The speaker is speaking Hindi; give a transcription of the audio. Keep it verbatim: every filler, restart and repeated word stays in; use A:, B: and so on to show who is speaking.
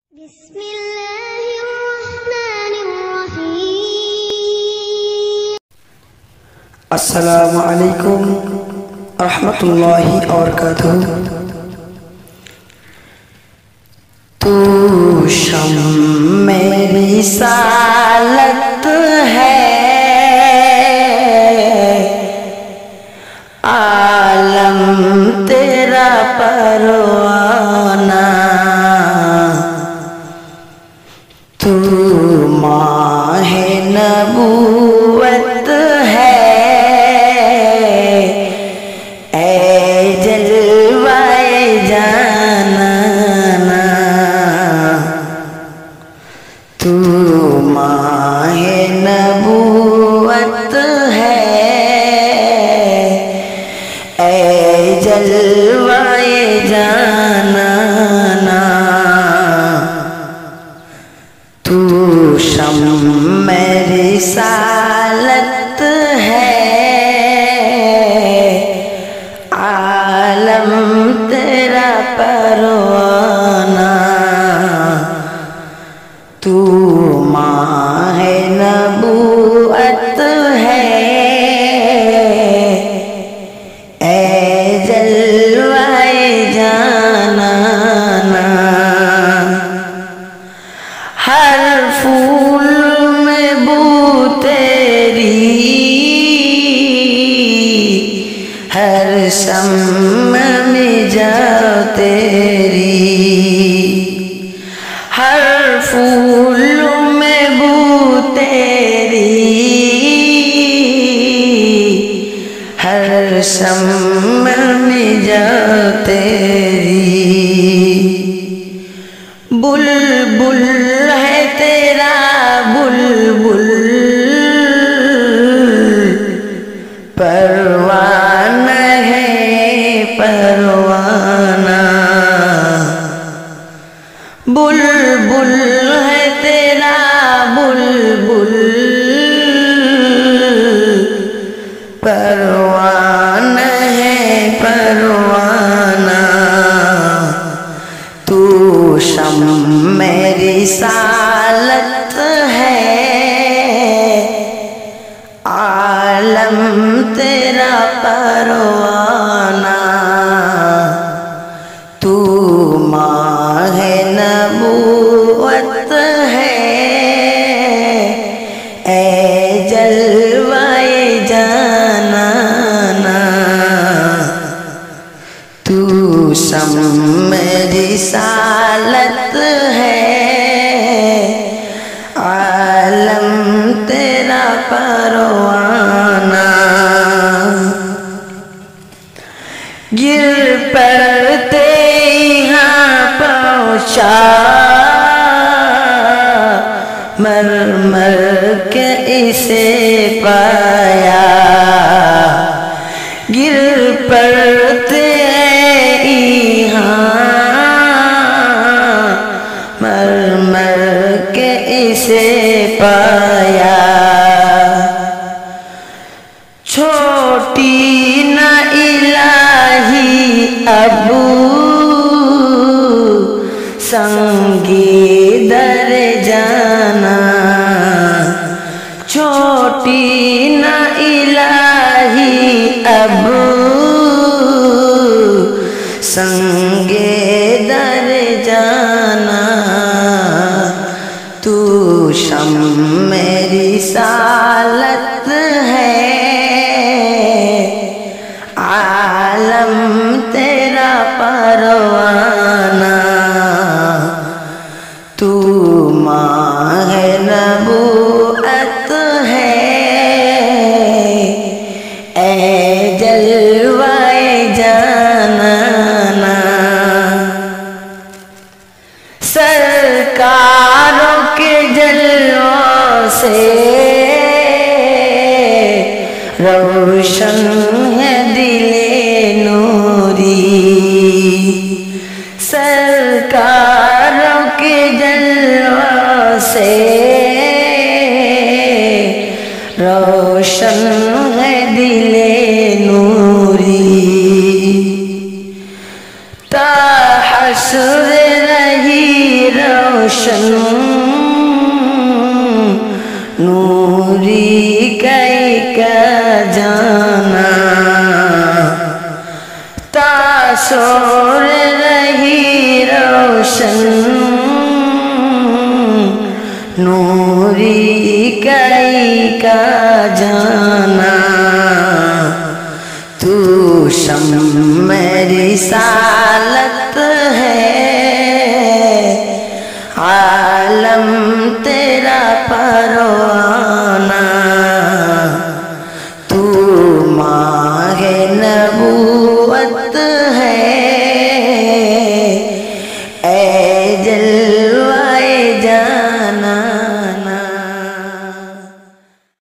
A: अस्सलामु अलैकुम रहमतुल्लाहि व बरकातुहू। तू शम्मे रिसालत है, आलम तेरा परवाना। तू माहे नबूवत है, तू माहे नबूवत है, ऐ जलवाए जाना। तू शम्मे रिसालत है, आलम तेरा परवाना। तू माहे नबूअत है, ऐ जलवाए जाना। हर फूल में बू तेरी, हर शम्म में जा तेरी। हर फूल में बू तेरी, हर शम्म में जा तेरी। बुलबुल है तेरा बुलबुल, परवाना है परवाना। बुलबुल है तेरा बुलबुल, परवाना है परवाना। तू शम्मे रिसालत है, आलम तेरा परवाना। तू माहे नबूवत है, ऐ जलवाए जाना। तू शम्मे रिसालत है, आलम तेरा परवाना। गिर पड़ते यहाँ पहुँचा, मर मर के इसे पाया। गिर पड़ते यहाँ, मर मर के इसे पाया। छोटी न इलाही अबू, संगी दर जाना। छोटी न इलाही अबू, संगे दर जाना। तू शम्मे रिसालत है, आलम तेरा परवाना। तू माहे नबूअत है, ऐ जलवाए जाना। सरकारों के जलवों से रोशन है दिले नूरी। सरकारों के जलवों से रोशन है दिले नूरी। ता हश्र रही शोर रही रोशन नूरी कई का जाना तू शम्म रिसालत है आलम तेरा परवाना तू माहे नबूवत